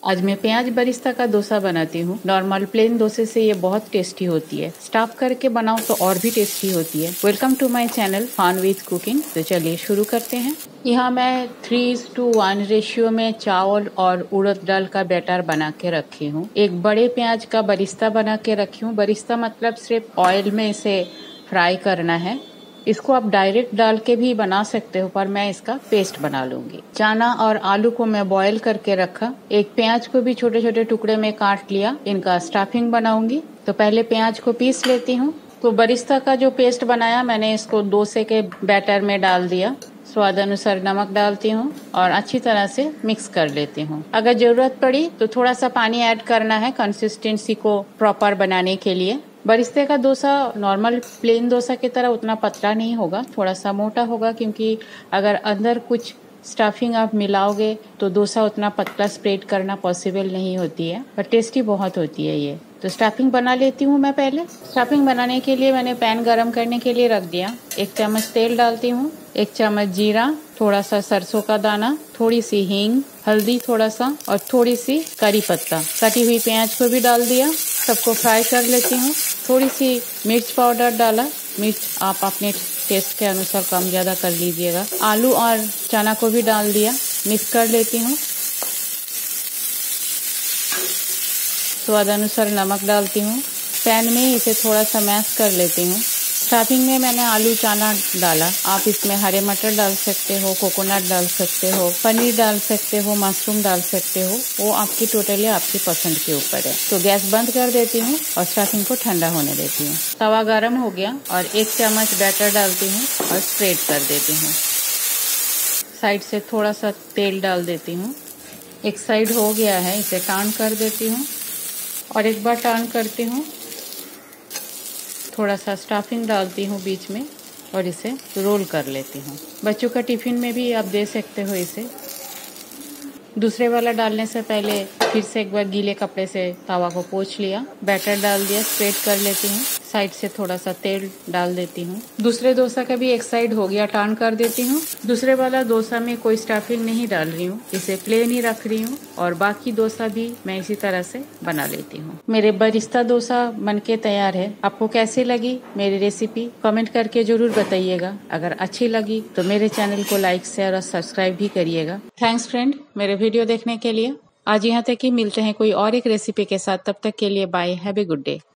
आज मैं प्याज बरिस्ता का डोसा बनाती हूँ। नॉर्मल प्लेन डोसे से ये बहुत टेस्टी होती है। स्टफ करके बनाओ तो और भी टेस्टी होती है। Welcome to my channel fun with cooking. तो चलिए शुरू करते हैं। यहाँ मैं 3:1 रेशियो में चावल और उड़द दाल का बैटर बना के रखी हूँ। एक बड़े प्याज का बरिस्ता बना के रखी हूँ। बरिस्ता मतलब सिर्फ ऑयल में इसे फ्राई करना है। इसको आप डायरेक्ट डाल के भी बना सकते हो, पर मैं इसका पेस्ट बना लूंगी। चना और आलू को मैं बॉईल करके रखा। एक प्याज को भी छोटे छोटे टुकड़े में काट लिया। इनका स्टफिंग बनाऊंगी। तो पहले प्याज को पीस लेती हूँ। तो बरिस्ता का जो पेस्ट बनाया मैंने इसको डोसे के बैटर में डाल दिया। स्वाद अनुसार नमक डालती हूँ और अच्छी तरह से मिक्स कर लेती हूँ। अगर जरूरत पड़ी तो थोड़ा सा पानी ऐड करना है कंसिस्टेंसी को प्रॉपर बनाने के लिए। बरिस्ते का डोसा नॉर्मल प्लेन डोसा की तरह उतना पतला नहीं होगा, थोड़ा सा मोटा होगा, क्योंकि अगर अंदर कुछ स्टफिंग आप मिलाओगे तो डोसा उतना पतला स्प्रेड करना पॉसिबल नहीं होती है, पर टेस्टी बहुत होती है ये। तो स्टफिंग बना लेती हूँ मैं पहले। स्टफिंग बनाने के लिए मैंने पैन गरम करने के लिए रख दिया। 1 चम्मच तेल डालती हूँ, 1 चम्मच जीरा, थोड़ा सा सरसों का दाना, थोड़ी सी हींग, हल्दी थोड़ा सा और थोड़ी सी करी पत्ता। कटी हुई प्याज को भी डाल दिया। सबको फ्राई कर लेती हूँ। थोड़ी सी मिर्च पाउडर डाला। मिर्च आप अपने टेस्ट के अनुसार कम ज़्यादा कर लीजिएगा। आलू और चना को भी डाल दिया। मिक्स कर लेती हूँ। स्वाद अनुसार नमक डालती हूँ। पैन में इसे थोड़ा सा मैश कर लेती हूँ। स्टार्टिंग में मैंने आलू चना डाला। आप इसमें हरे मटर डाल सकते हो, कोकोनट डाल सकते हो, पनीर डाल सकते हो, मशरूम डाल सकते हो। वो आपकी टोटली आपकी पसंद के ऊपर है। तो गैस बंद कर देती हूँ और स्टफिंग को ठंडा होने देती हूँ। तवा गर्म हो गया और 1 चम्मच बैटर डालती हूँ और स्प्रेड कर देती हूँ। साइड से थोड़ा सा तेल डाल देती हूँ। एक साइड हो गया है, इसे टर्न कर देती हूँ और एक बार टर्न करती हूँ। थोड़ा सा स्टफिंग डालती हूँ बीच में और इसे रोल कर लेती हूँ। बच्चों का टिफिन में भी आप दे सकते हो इसे। दूसरे वाला डालने से पहले फिर से एक बार गीले कपड़े से तवा को पोंछ लिया। बैटर डाल दिया, स्प्रेड कर लेती हूँ। साइड से थोड़ा सा तेल डाल देती हूँ। दूसरे डोसा का भी एक साइड हो गया, टर्न कर देती हूँ। दूसरे वाला डोसा में कोई स्टफिंग नहीं डाल रही हूँ, इसे प्लेन ही रख रही हूँ और बाकी डोसा भी मैं इसी तरह से बना लेती हूँ। मेरे बरिस्ता डोसा बनके तैयार है। आपको कैसी लगी मेरी रेसिपी कमेंट करके जरूर बताइएगा। अगर अच्छी लगी तो मेरे चैनल को लाइक, शेयर और सब्सक्राइब भी करिएगा। थैंक्स फ्रेंड मेरे वीडियो देखने के लिए। आज यहाँ तक ही, मिलते हैं कोई और एक रेसिपी के साथ। तब तक के लिए bye, have a good day.